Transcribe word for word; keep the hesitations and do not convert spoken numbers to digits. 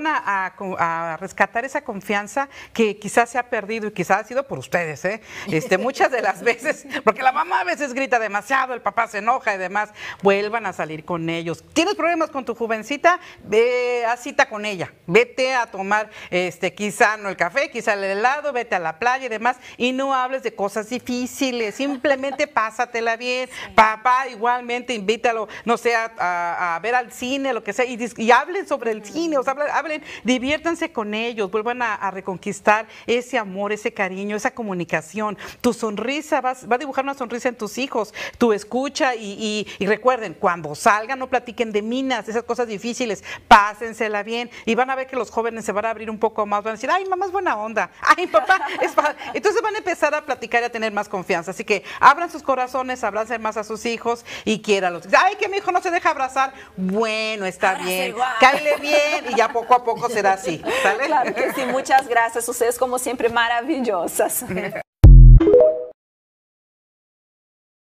A, a, a rescatar esa confianza que quizás se ha perdido y quizás ha sido por ustedes, ¿eh? Este, muchas de las veces, porque la mamá a veces grita demasiado, el papá se enoja y demás, vuelvan a salir con ellos. ¿Tienes problemas con tu jovencita? Ve a cita con ella, vete a tomar este, quizá no el café, quizá el helado, vete a la playa y demás, y no hables de cosas difíciles, simplemente pásatela bien. Sí. Papá igualmente invítalo, no sé, a, a, a ver al cine, lo que sea, y, y hablen sobre el cine, o sea, hablen, hablen diviértanse con ellos, vuelvan a, a reconquistar ese amor, ese cariño, esa comunicación. Tu sonrisa va, va a dibujar una sonrisa en tus hijos, tu escucha y, y, y recuerden, cuando salgan no platiquen de minas, esas cosas difíciles, pásensela bien y van a ver que los jóvenes se van a abrir un poco más, van a decir, ay, mamá es buena onda, ay, papá es padre. Entonces van a empezar a platicar y a tener más confianza. Así que abran sus corazones, abracen más a sus hijos y quiéralos. Ay, que mi hijo no se deja abrazar. Bueno, está Abrazo bien, igual. Cáele bien y ya poco a poco será así, ¿sale? Claro que sí, muchas gracias. Ustedes como siempre maravillosas.